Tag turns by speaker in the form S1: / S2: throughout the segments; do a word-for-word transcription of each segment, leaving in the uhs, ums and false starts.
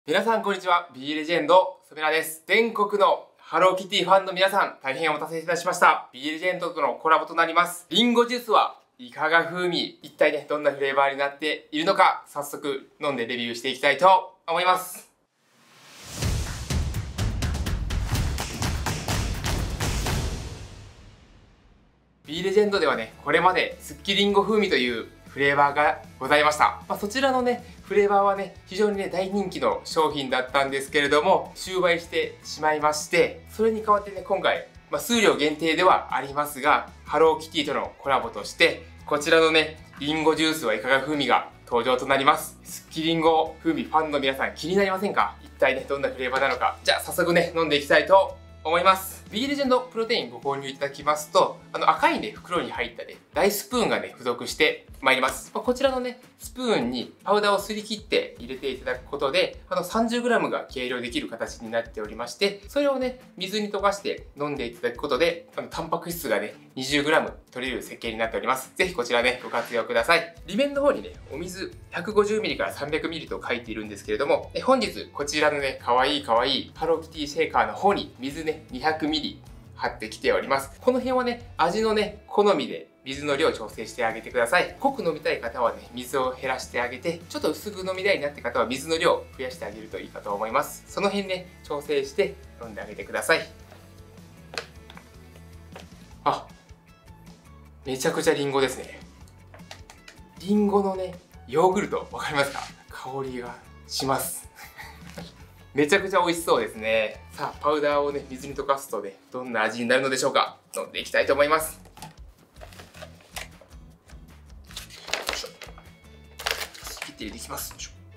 S1: 皆さんこんにちは。 B レジェンドソメラです。全国のハローキティファンの皆さん、大変お待たせいたしました。 B レジェンドとのコラボとなりますリンゴジュースはいかが風味、一体ねどんなフレーバーになっているのか、早速飲んでレビューしていきたいと思います。B レジェンドではね、これまでスッキリンゴ風味というフレーバーがございました。まあ、そちらのねフレーバーはね非常にね大人気の商品だったんですけれども、終売してしまいまして、それに代わってね今回、まあ、数量限定ではありますが、ハローキティとのコラボとしてこちらのねリンゴジュースはいかが風味が登場となります。スッキリンゴ風味ファンの皆さん、気になりませんか？一体ねどんなフレーバーなのか。じゃあ早速ね飲んでいきたいと思います。 B レジェンドプロテインご購入いただきますと、あの赤いね袋に入ったね大スプーンがね付属してまいります。こちらのねスプーンにパウダーをすり切って入れていただくことで、あの さんじゅうグラム が計量できる形になっておりまして、それをね水に溶かして飲んでいただくことで、あのタンパク質がね にじゅうグラム 取れる設計になっております。ぜひこちらねご活用ください。利面の方にねお水 ひゃくごじゅうミリ から さんびゃくミリ と書いているんですけれども、本日こちらのねかわいいかわいいハローキティシェーカーの方に水ね にひゃくミリ 貼ってきております。この辺はね味のね好みで水の量を調整してあげてください。濃く飲みたい方はね水を減らしてあげて、ちょっと薄く飲みたいなって方は水の量を増やしてあげるといいかと思います。その辺ね調整して飲んであげてください。あ、めちゃくちゃリンゴですね。リンゴのねヨーグルト、わかりますか？香りがしますめちゃくちゃ美味しそうですね。さあパウダーをね水に溶かすとねどんな味になるのでしょうか。飲んでいきたいと思います。切って入れていきます。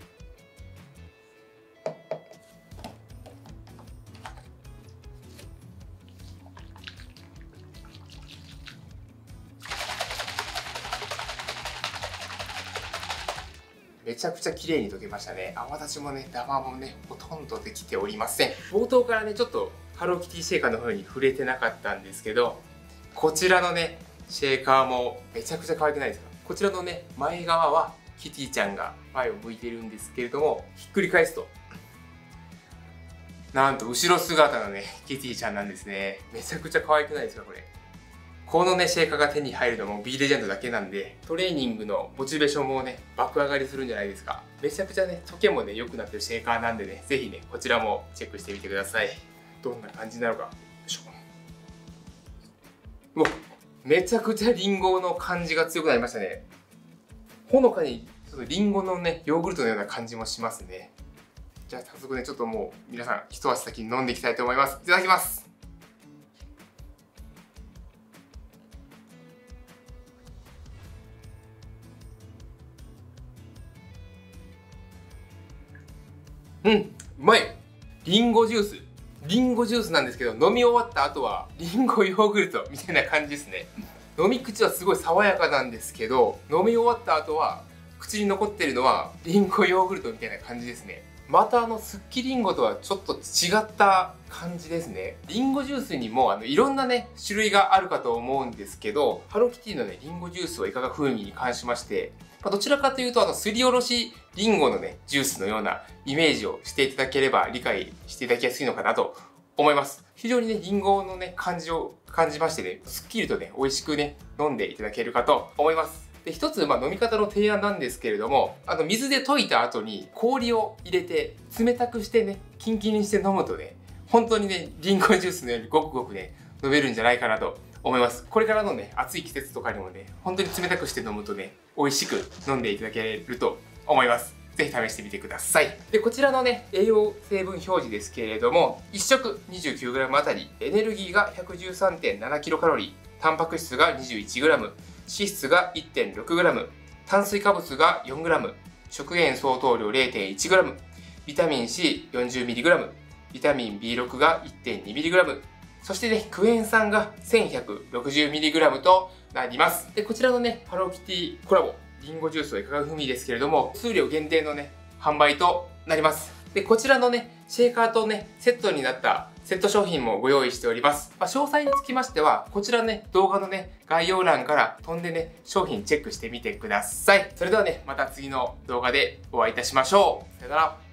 S1: めちゃくちゃ綺麗に溶けましたね。泡立ちもね、ダマもね、ほとんどできておりません。冒頭からね、ちょっとハローキティシェーカーの方に触れてなかったんですけど、こちらのね、シェーカーもめちゃくちゃ可愛くないですか？こちらのね、前側はキティちゃんが前を向いているんですけれども、ひっくり返すと、なんと後ろ姿のね、キティちゃんなんですね。めちゃくちゃ可愛くないですか、これ。このね、シェーカーが手に入るのも B レジェンドだけなんで、トレーニングのモチベーションもね、爆上がりするんじゃないですか。めちゃくちゃね、溶けもね、良くなってるシェーカーなんでね、ぜひね、こちらもチェックしてみてください。どんな感じなのか。よいしょ。うわ、めちゃくちゃリンゴの感じが強くなりましたね。ほのかに、ちょっとリンゴのね、ヨーグルトのような感じもしますね。じゃあ早速ね、ちょっともう皆さん、一足先に飲んでいきたいと思います。いただきます。うん、うまい。リンゴジュース。リンゴジュースなんですけど、飲み終わった後はリンゴヨーグルトみたいな感じですね。飲み口はすごい爽やかなんですけど、飲み終わった後は口に残ってるのはリンゴヨーグルトみたいな感じですね。またあのスッキリンゴとはちょっと違った感じですね。リンゴジュースにもあのいろんなね種類があるかと思うんですけど、ハローキティのねリンゴジュースはいかが風味に関しまして、まあ、どちらかというとあのすりおろしリンゴのねジュースのようなイメージをしていただければ理解していただきやすいのかなと思います。非常にねリンゴのね感じを感じましてね、すっきりとね美味しくね飲んでいただけるかと思います。で一つ、まあ、飲み方の提案なんですけれども、あの水で溶いた後に氷を入れて冷たくしてねキンキンにして飲むとね、本当にねリンゴジュースのようにごくごくね飲めるんじゃないかなと思います。これからのね暑い季節とかにもね本当に冷たくして飲むとね美味しく飲んでいただけると思います。ぜひ試してみてください。でこちらのね栄養成分表示ですけれども、いっ食 にじゅうきゅうグラム あたりエネルギーが ひゃくじゅうさんてんななキロカロリー、タンパク質が にじゅういちグラム、脂質が いってんろくグラム、炭水化物が よんグラム、食塩相当量 れいてんいちグラム、ビタミン シーよんじゅうミリグラム、ビタミン ビーろく が いってんにミリグラム、そしてねクエン酸が せんひゃくろくじゅうミリグラム となります。でこちらのねハローキティコラボリンゴジュースはいかが風味ですけれども、数量限定のね販売となります。でこちらのねシェーカーとねセットになったセット商品もご用意しております。まあ、詳細につきましてはこちらね動画のね概要欄から飛んでね商品チェックしてみてください。それではねまた次の動画でお会いいたしましょう。さよなら。